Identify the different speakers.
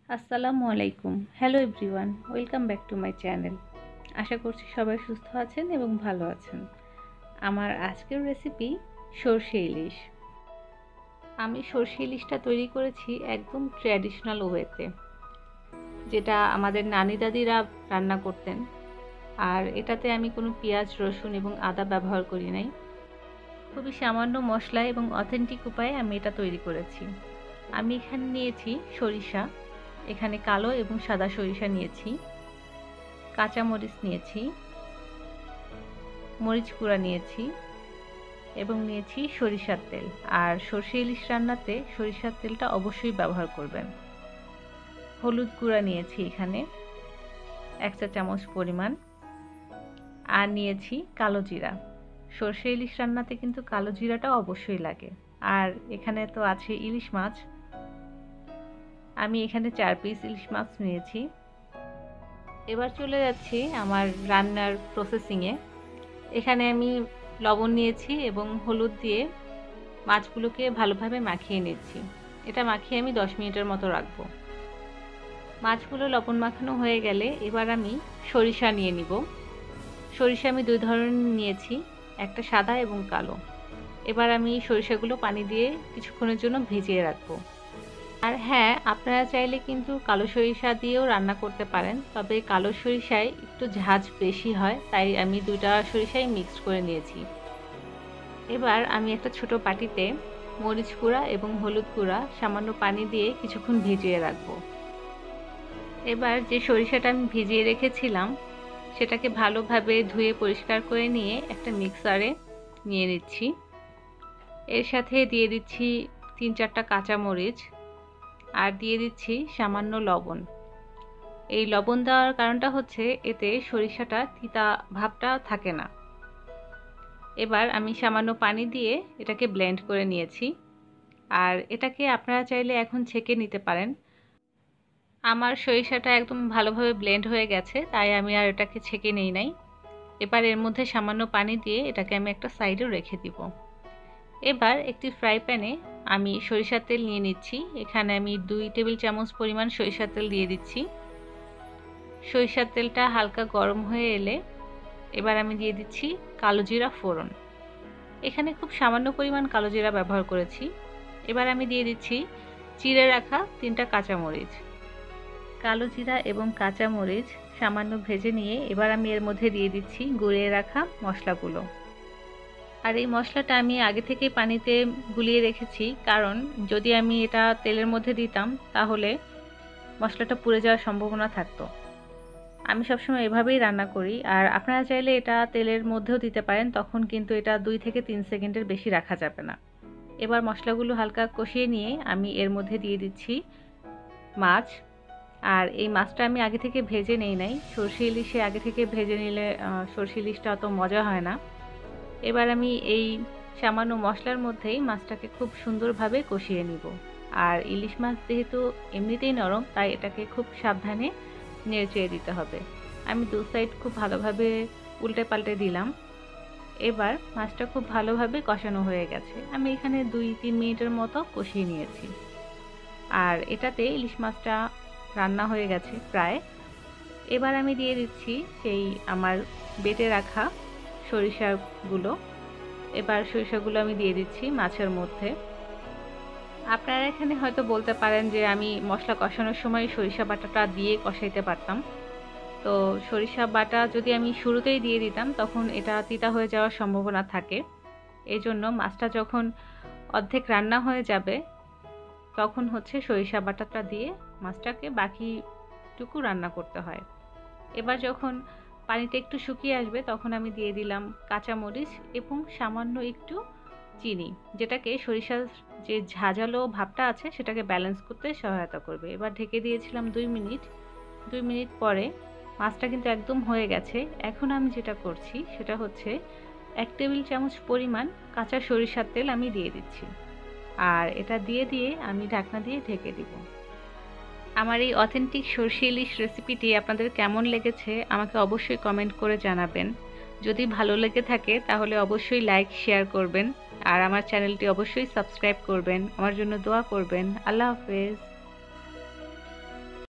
Speaker 1: আসসালামু আলাইকুম। Hello everyone, welcome back to my channel. আশা করছি সবাই সুস্থ আছেন এবং ভালো আছেন। আমার আজকের রেসিপি সরষে ইলিশ। আমি সরষে ইলিশটা তৈরি করেছি একদম ট্র্যাডিশনাল ওয়েতে, যেটা আমাদের নানি দাদিরা রান্না করতেন। আর এটাতে আমি কোনো পেঁয়াজ, রসুন এবং আদা ব্যবহার করি নাই। খুবই সামান্য মশলা এবং অথেন্টিক উপায়ে আমি এটা তৈরি করেছি। আমি এখানে নিয়েছি সরিষা, এখানে কালো এবং সাদা সরিষা নিয়েছি, কাঁচামরিচ নিয়েছি, মরিচ গুঁড়া নিয়েছি এবং নিয়েছি সরিষার তেল। আর সরষে ইলিশ রান্নাতে সরিষার তেলটা অবশ্যই ব্যবহার করবেন। হলুদ গুঁড়া নিয়েছি এখানে 1 চা চামচ পরিমাণ, আর নিয়েছি কালো জিরা। সরষে ইলিশ রান্নাতে কিন্তু কালো জিরাটা অবশ্যই লাগে। আর এখানে তো আছে ইলিশ মাছ, আমি এখানে 4 পিস ইলিশ মাছ নিয়েছি। এবার চলে যাচ্ছি আমার রান্নার প্রসেসিংয়ে। এখানে আমি লবণ নিয়েছি এবং হলুদ দিয়ে মাছগুলোকে ভালোভাবে মাখিয়ে নিচ্ছি। এটা মাখিয়ে আমি 10 মিনিটের মতো রাখবো। মাছগুলো লবণ মাখানো হয়ে গেলে এবার আমি সরিষা নিয়ে নিব। সরিষা আমি 2 ধরনের নিয়েছি, একটা সাদা এবং কালো। এবার আমি সরিষাগুলো পানি দিয়ে কিছুক্ষণের জন্য ভিজিয়ে রাখবো। আর হ্যাঁ, আপনারা চাইলে কিন্তু কালো সরিষা দিয়েও রান্না করতে পারেন, তবে কালো সরিষায় একটু ঝাঁঝ বেশি হয়, তাই আমি 2টা সরিষাই মিক্সড করে নিয়েছি। এবার আমি একটা ছোট বাটিতে মরিচ গুঁড়া এবং হলুদ গুঁড়া সামান্য পানি দিয়ে কিছুক্ষণ ভিজিয়ে রাখবো। এবার যে সরিষাটা আমি ভিজিয়ে রেখেছিলাম সেটাকে ভালোভাবে ধুয়ে পরিষ্কার করে নিয়ে একটা মিক্সারে নিয়ে নিচ্ছি। এর সাথে দিয়ে দিচ্ছি 3-4টা কাঁচামরিচ, আর দিয়ে দিচ্ছি সামান্য লবণ। এই লবণ দেওয়ার কারণটা হচ্ছে এতে সরিষাটা তিতা ভাবটা থাকে না। এবার আমি সামান্য পানি দিয়ে এটাকে ব্লেন্ড করে নিয়েছি। আর এটাকে আপনারা চাইলে এখন ছেঁকে নিতে পারেন। আমার সরিষাটা একদম ভালোভাবে ব্লেন্ড হয়ে গেছে, তাই আমি আর এটাকে ছেঁকে নেই নাই। এবার এর মধ্যে সামান্য পানি দিয়ে এটাকে আমি একটা সাইডে রেখে দিব। এবার একটি ফ্রাই প্যানে আমি সরিষার তেল নিয়ে নিচ্ছি। এখানে আমি 2 টেবিল চামচ পরিমাণ সরিষার তেল দিয়ে দিচ্ছি। সরিষার তেলটা হালকা গরম হয়ে এলে এবার আমি দিয়ে দিচ্ছি কালো জিরা ফোড়ন। এখানে খুব সামান্য পরিমাণ কালো জিরা ব্যবহার করেছি। এবার আমি দিয়ে দিচ্ছি চিড়ে রাখা 3টা কাঁচামরিচ। কালো জিরা এবং কাঁচামরিচ সামান্য ভেজে নিয়ে এবার আমি এর মধ্যে দিয়ে দিচ্ছি গুঁড়িয়ে রাখা মশলাগুলো। আর এই মশলাটা আমি আগে থেকেই পানিতে গুলিয়ে রেখেছি, কারণ যদি আমি এটা তেলের মধ্যে দিতাম তাহলে মশলাটা পুড়ে যাওয়ার সম্ভাবনা থাকতো। আমি সবসময় এভাবেই রান্না করি। আর আপনারা চাইলে এটা তেলের মধ্যেও দিতে পারেন, তখন কিন্তু এটা 2 থেকে 3 সেকেন্ডের বেশি রাখা যাবে না। এবার মশলাগুলো হালকা কষিয়ে নিয়ে আমি এর মধ্যে দিয়ে দিচ্ছি মাছ। আর এই মাছটা আমি আগে থেকে ভেজে নেই নাই। সরষে ইলিশে আগে থেকে ভেজে নিলে সরষে ইলিশটা অত মজা হয় না। এবার আমি এই সামান্য মশলার মধ্যেই মাছটাকে খুব সুন্দরভাবে কষিয়ে নিব। আর ইলিশ মাছ যেহেতু এমনিতেই নরম, তাই এটাকে খুব সাবধানে নেড়ে দিতে হবে। আমি 2 সাইড খুব ভালোভাবে উল্টে পাল্টে দিলাম। এবার মাছটা খুব ভালোভাবে কষানো হয়ে গেছে। আমি এখানে 2-3 মিনিটের মতো কষিয়ে নিয়েছি। আর এটাতে ইলিশ মাছটা রান্না হয়ে গেছে প্রায়। এবার আমি দিয়ে দিচ্ছি সেই আমার বেটে রাখা সরিষাগুলো। এবার সরিষাগুলো আমি দিয়ে দিচ্ছি মাছের মধ্যে। আপনারা এখানে হয়তো বলতে পারেন যে আমি মশলা কষানোর সময় সরিষা বাটাটা দিয়ে কষাইতে পারতাম। তো সরিষা বাটা যদি আমি শুরুতেই দিয়ে দিতাম তখন এটা তিতা হয়ে যাওয়ার সম্ভাবনা থাকে। এই জন্য মাছটা যখন অর্ধেক রান্না হয়ে যাবে তখন হচ্ছে সরিষা বাটাটা দিয়ে মাছটাকে বাকিটুকু রান্না করতে হয়। এবার যখন পানিটা একটু শুকিয়ে আসবে তখন আমি দিয়ে দিলাম কাঁচামরিচ এবং সামান্য একটু চিনি, যেটাকে সরিষার যে ঝাঁঝালো ভাবটা আছে সেটাকে ব্যালেন্স করতে সহায়তা করবে। এবার ঢেকে দিয়েছিলাম 2 মিনিট। 2 মিনিট পরে মাছটা কিন্তু একদম হয়ে গেছে। এখন আমি যেটা করছি সেটা হচ্ছে 1 টেবিল চামচ পরিমাণ কাঁচা সরিষার তেল আমি দিয়ে দিচ্ছি। আর এটা দিয়ে আমি ঢাকনা দিয়ে ঢেকে দিব। আমার এই অথেন্টিক সরষে ইলিশ রেসিপিটি আপনাদের কেমন লেগেছে আমাকে অবশ্যই কমেন্ট করে জানাবেন। যদি ভালো লেগে থাকে তাহলে অবশ্যই লাইক শেয়ার করবেন। আর আমার চ্যানেলটি অবশ্যই সাবস্ক্রাইব করবেন। আমার জন্য দোয়া করবেন। আল্লাহ হাফেজ।